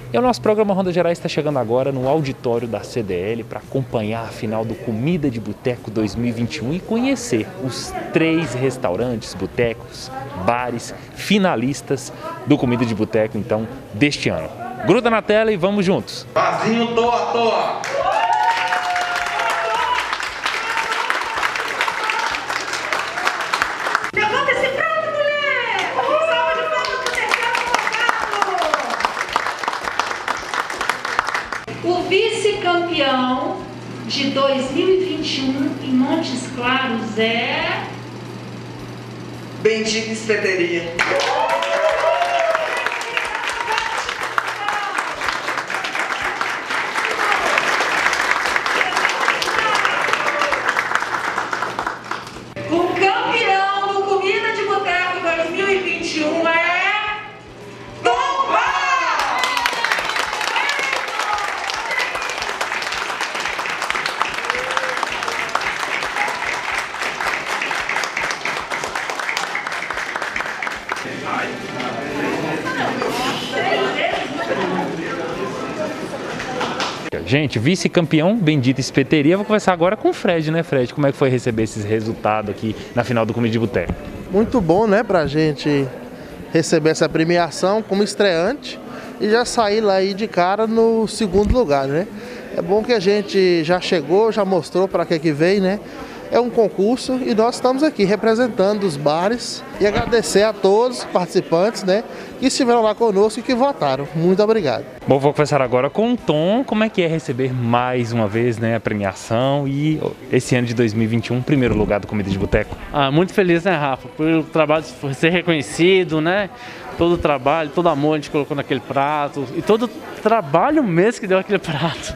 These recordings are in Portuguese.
E o nosso programa Ronda Gerais está chegando agora no auditório da CDL para acompanhar a final do Comida de Boteco 2021 e conhecer os 3 restaurantes, botecos, bares finalistas do Comida de Boteco, então, deste ano. Gruda na tela e vamos juntos! Vazinho toa, toa! Levanta esse prato, mulher! Salva de palmas pro terceiro colocado! O vice-campeão de 2021 em Montes Claros é... Bendita Espeteria. O campeão do Comida de Boteco 2021 é... Tomba! Gente, vice-campeão, Bendita Espeteria. Vou conversar agora com o Fred, né, Fred? Como é que foi receber esses resultados aqui na final do Comida de Boteco? Muito bom, né, pra gente receber essa premiação como estreante e já sair lá aí de cara no segundo lugar, né? É bom que a gente já chegou, já mostrou para que veio, né? É um concurso e nós estamos aqui representando os bares e agradecer a todos os participantes, né, que estiveram lá conosco e que votaram. Muito obrigado. Bom, vou conversar agora com o Tom. Como é que é receber mais uma vez, né, a premiação e esse ano de 2021, primeiro lugar do Comida de Boteco? Muito feliz, né, Rafa, pelo trabalho por ser reconhecido, né? Todo o trabalho, todo o amor a gente colocou naquele prato e todo o trabalho mesmo que deu aquele prato.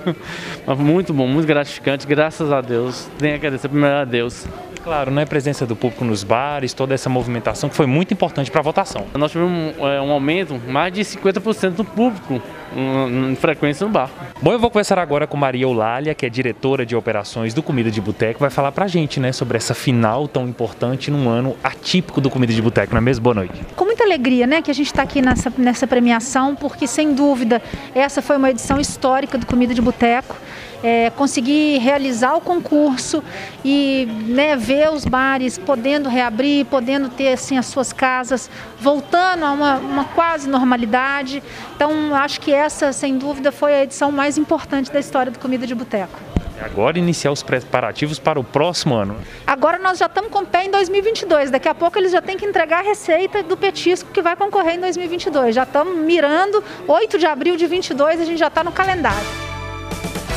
Muito bom, muito gratificante, graças a Deus. Tenho que agradecer primeiro a Deus. Claro, né, a presença do público nos bares, toda essa movimentação que foi muito importante para a votação. Nós tivemos um aumento, mais de 50% do público em frequência no bar. Bom, eu vou conversar agora com Maria Eulália, que é diretora de operações do Comida de Boteco, vai falar pra gente, né, sobre essa final tão importante num ano atípico do Comida de Boteco, não é mesmo? Boa noite. Com muita alegria, né, que a gente está aqui nessa premiação, porque sem dúvida essa foi uma edição histórica do Comida de Boteco. Conseguir realizar o concurso e, né, ver os bares podendo reabrir, podendo ter assim, as suas casas, voltando a uma quase normalidade. Então, acho que essa, sem dúvida, foi a edição mais importante da história do Comida de Boteco. Agora iniciar os preparativos para o próximo ano. Agora nós já estamos com o pé em 2022, daqui a pouco eles já têm que entregar a receita do petisco que vai concorrer em 2022. Já estamos mirando, 8 de abril de 2022, a gente já está no calendário.